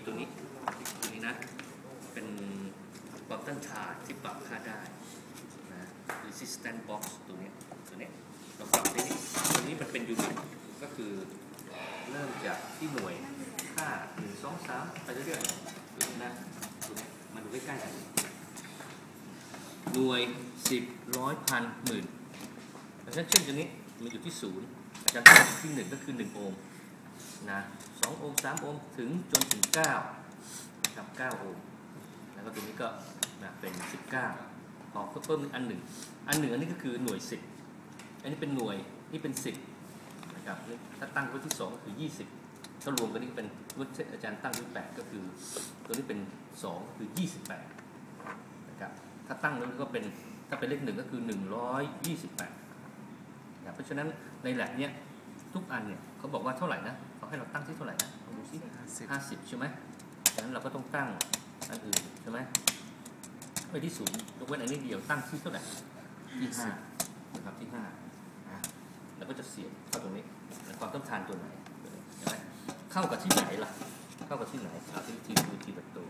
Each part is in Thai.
ตัวนี้นะเป็นความต้านทานที่ปรับค่าได้นะ resistance box ตัวนี้เราปรับได้ตัวนี้มันเป็นยูนิตก็คือเริ่มจากที่หน่วยค่า1 2 3ไปเรื่อยๆตัวนี้นะตัวนี้มาดูใกล้ๆกันหน่วย10 ร้อยพันหมื่นเพราะฉะนั้นเช่นตัวนี้มันอยู่ที่0อาจารย์ตั้งที่1ก็คือ1 โอห์มนะ2 โอห์ม3 โอห์มถึงจนถึง9นะครับ9 โอห์มแล้วก็ตัวนี้ก็นะเป็น19พอเพิ่มอันหนึ่งอันนี้ก็คือหน่วย10อันนี้เป็นหน่วยนี่เป็น10นะครับถ้าตั้งไว้ที่2ก็คือ20ถ้ารวมกันนี่เป็นอาจารย์ตั้งไว้8ก็คือตัวนี้เป็น2คือ28นะครับถ้าตั้งแล้วก็เป็นถ้าเป็นเลข1ก็คือ128นะเพราะฉะนั้นในแลบเนี้ยทุกอันเนี่ยเขาบอกว่าเท่าไหร่นะเขาให้เราตั้งที่เท่าไหร่นะดูสิ50ใช่ไหมดังนั้นเราก็ต้องตั้งอันอื่นใช่ไหมไปที่0ยกเว้นอันนี้เดียวตั้งที่เท่าไหร่ที่5นะครับที่5นะแล้วก็จะเสียบเข้าตรงนี้ความต้านทานตัวไหนใช่ไหมเข้ากับที่ไหนล่ะเข้ากับที่ไหนเอาทีละตัว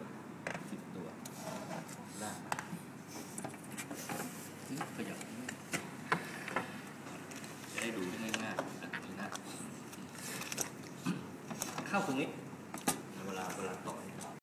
ได้ขยับจะได้ดูได้ง่ายๆอันนี้นะเข้าตรงนี้